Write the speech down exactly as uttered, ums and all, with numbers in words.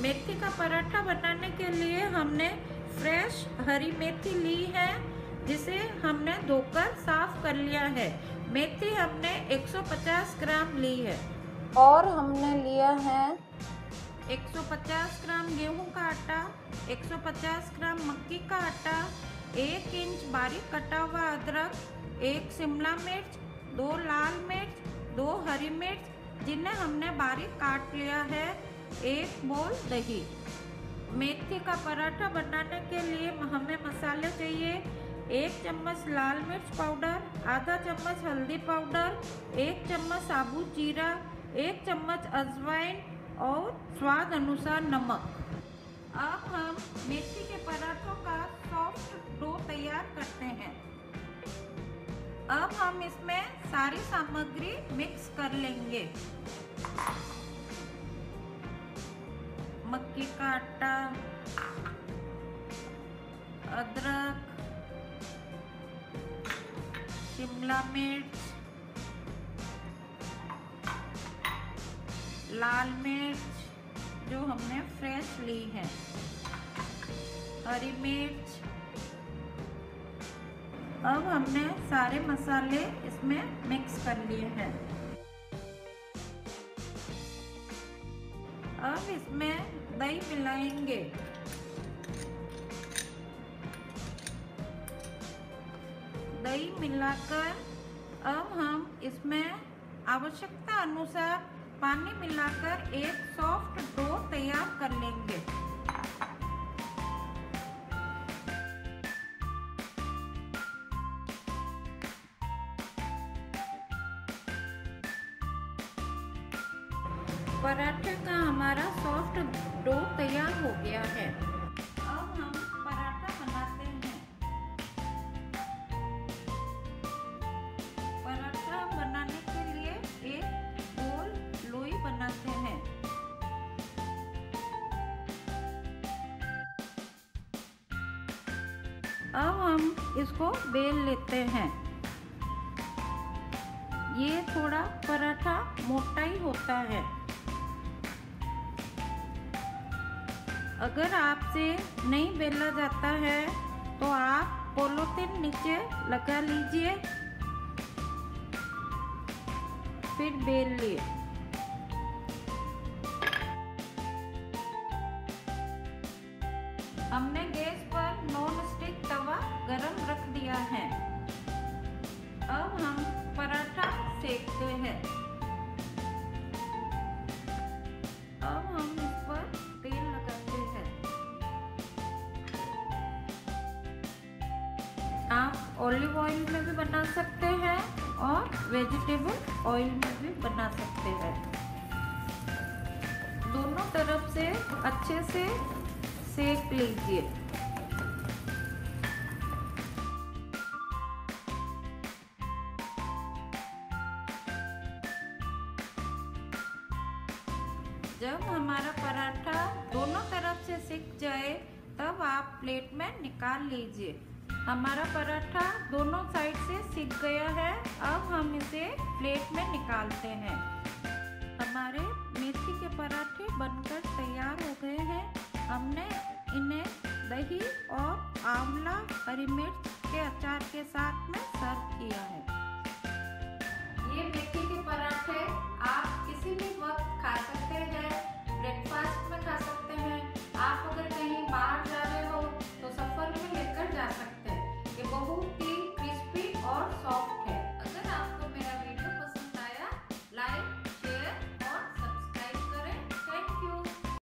मेथी का पराठा बनाने के लिए हमने फ्रेश हरी मेथी ली है, जिसे हमने धोकर साफ कर लिया है। मेथी हमने एक सौ पचास ग्राम ली है और हमने लिया है एक सौ पचास ग्राम गेहूं का आटा, एक सौ पचास ग्राम मक्की का आटा, एक इंच बारीक कटा हुआ अदरक, एक शिमला मिर्च, दो लाल मिर्च, दो हरी मिर्च जिन्हें हमने बारीक काट लिया है, एक बोल दही। मेथी का पराठा बनाने के लिए हमें मसाले चाहिए। एक चम्मच लाल मिर्च पाउडर, आधा चम्मच हल्दी पाउडर, एक चम्मच साबुत जीरा, एक चम्मच अजवाइन और स्वाद अनुसार नमक। अब हम मेथी के पराठों का सॉफ्ट डो तैयार करते हैं। अब हम इसमें सारी सामग्री मिक्स कर लेंगे। मक्की का आटा, अदरक, शिमला मिर्च, लाल मिर्च जो हमने फ्रेश ली है, हरी मिर्च। अब हमने सारे मसाले इसमें मिक्स कर लिए हैं। अब इसमें दही मिलाएंगे। दही मिलाकर अब हम इसमें आवश्यकता अनुसार पानी मिलाकर एक सॉफ्ट डो तैयार कर लेंगे। पराठे का हमारा सॉफ्ट डो तैयार हो गया है। अब हम पराठा बनाते हैं। पराठा बनाने के लिए एक गोल लोई बनाते हैं। अब हम इसको बेल लेते हैं। ये थोड़ा पराठा मोटा ही होता है। अगर आपसे नहीं बेला जाता है तो आप पॉलीथिन नीचे लगा लीजिए, फिर बेल लिए। हमने गैस पर नॉन स्टिक तवा गरम रख दिया है। अब हम पराठा सेकते हैं। अब हम इस पर तेल लगाते हैं। आप ऑलिव ऑयल में भी बना सकते हैं और वेजिटेबल ऑयल में भी बना सकते हैं। दोनों तरफ से अच्छे से सेक लीजिए। जब हमारा पराठा दोनों तरफ से सिक जाए तब आप प्लेट में निकाल लीजिए। हमारा पराठा दोनों साइड से सिक गया है। अब हम इसे प्लेट में निकालते हैं। हमारे मेथी के पराठे बनकर तैयार हो गए हैं। हमने इन्हें दही और आंवला हरी मिर्च के अचार के साथ में सर्व किया है। ये मेथी के पराठे आप किसी भी वक्त खा सकते हैं। ब्रेकफास्ट में खा सकते हैं। आप अगर कहीं बाहर जा रहे हो तो सफर में लेकर जा सकते हैं। ये बहुत ही क्रिस्पी और सॉफ्ट है।